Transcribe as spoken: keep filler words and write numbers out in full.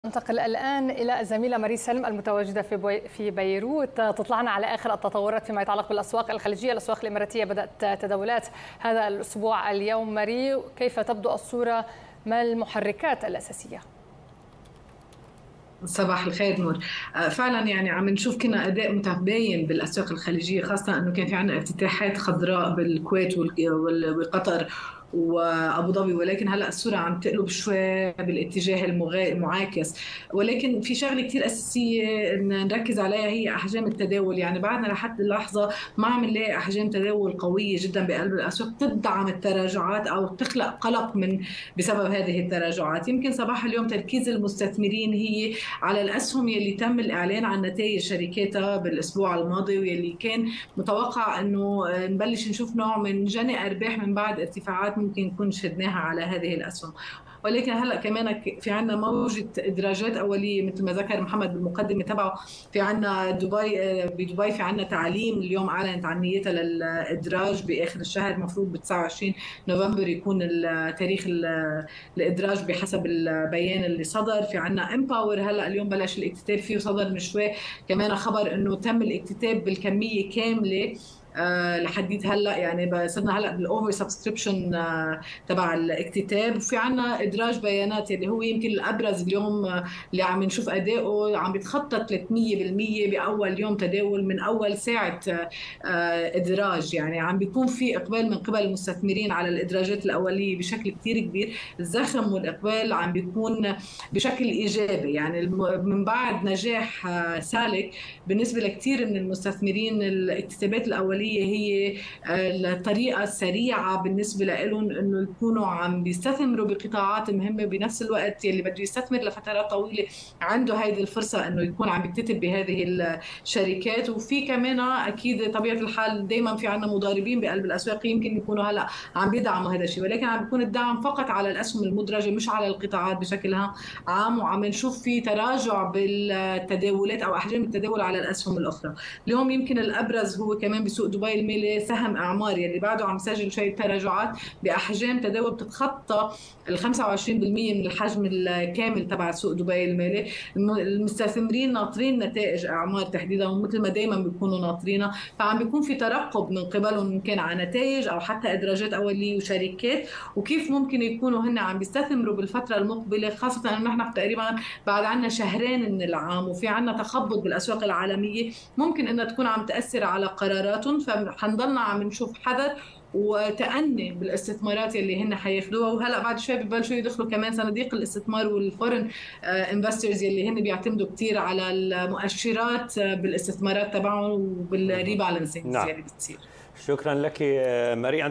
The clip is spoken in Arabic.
ننتقل الآن إلى الزميلة ماري سلم المتواجدة في بي في بيروت تطلعنا على آخر التطورات فيما يتعلق بالأسواق الخليجية. الأسواق الإماراتية بدأت تداولات هذا الأسبوع اليوم. ماري، كيف تبدو الصورة؟ ما المحركات الأساسية؟ صباح الخير نور. فعلا يعني عم نشوف كنا اداء متباين بالاسواق الخليجيه، خاصه انه كان في عندنا افتتاحات خضراء بالكويت وقطر وابو ظبي، ولكن هلا الصوره عم تقلب شوي بالاتجاه المعاكس. ولكن في شغله كثير اساسيه نركز عليها، هي احجام التداول. يعني بعدنا لحد اللحظه ما عم نلاقي احجام تداول قويه جدا بقلب الاسواق تدعم التراجعات او تخلق قلق من بسبب هذه التراجعات. يمكن صباح اليوم تركيز المستثمرين هي على الأسهم يلي تم الإعلان عن نتائج شركاتها بالأسبوع الماضي، واللي كان متوقع أنه نبلش نشوف نوع من جني أرباح من بعد ارتفاعات ممكن نكون شهدناها على هذه الأسهم. ولكن هلا كمان في عندنا موجة إدراجات أولية مثل ما ذكر محمد بالمقدمة تبعه. في عندنا دبي، بدبي في عندنا تعليم اليوم أعلنت عن نيتها للإدراج بآخر الشهر، المفروض ب تسعة وعشرين نوفمبر يكون تاريخ الإدراج بحسب البيان اللي صدر. في عندنا امباور هلا اليوم بلش الاكتتاب فيه وصدر من شوي كمان خبر انه تم الاكتتاب بالكميه كامله أه لحديت هلا، يعني صرنا هلا بالاوفر سبسكريبشن أه تبع الاكتتاب. وفي عنا ادراج بيانات اللي هو يمكن الابرز اليوم أه اللي عم نشوف اداؤه عم بيتخطى ثلاثمية بالمية باول يوم تداول من اول ساعه أه ادراج. يعني عم بيكون في اقبال من قبل المستثمرين على الادراجات الاوليه بشكل كثير كبير. الزخم والاقبال عم بيكون بشكل ايجابي، يعني من بعد نجاح سالك بالنسبه لكثير من المستثمرين. الاكتتابات الاوليه هي الطريقه السريعه بالنسبه لهم انه يكونوا عم بيستثمروا بقطاعات مهمه، بنفس الوقت يلي بده يستثمر لفترات طويله عنده هيدي الفرصه انه يكون عم بيكتتب بهذه الشركات. وفي كمان اكيد طبيعه الحال دائما في عندنا مضاربين بقلب الاسواق يمكن يكونوا هلا عم بيدعموا هذا الشيء، ولكن عم بيكون الدعم فقط على الاسهم المدرجه مش على القطاعات بشكل عام. وعم نشوف في تراجع بالتداولات او احجام التداول على الاسهم الاخرى. اليوم يمكن الابرز هو كمان بسوق دبي المالي سهم اعمار يلي بعده عم يسجل شويه تراجعات باحجام تداول بتتخطى ال خمسة وعشرين بالمية من الحجم الكامل تبع سوق دبي المالي. المستثمرين ناطرين نتائج اعمار تحديدا، ومثل ما دائما بيكونوا ناطرينها، فعم بيكون في ترقب من قبلهم ان كان على نتائج او حتى ادراجات اوليه وشركات، وكيف ممكن يكونوا هن عم بيستثمروا بالفتره المقبله، خاصه انه نحن تقريبا بعد عنا شهرين من العام وفي عنا تخبط بالاسواق العالميه ممكن انها تكون عم تاثر على قراراتهم. فحنضلنا عم نشوف حذر وتأني بالاستثمارات اللي هن حياخدوها. وهلا بعد شوي ببلشوا يدخلوا كمان صناديق الاستثمار والفورن انفسترز اللي هن بيعتمدوا كثير على المؤشرات بالاستثمارات تبعهم وبالريبالانسنج نعم. اللي بتصير. شكرا لك ماري.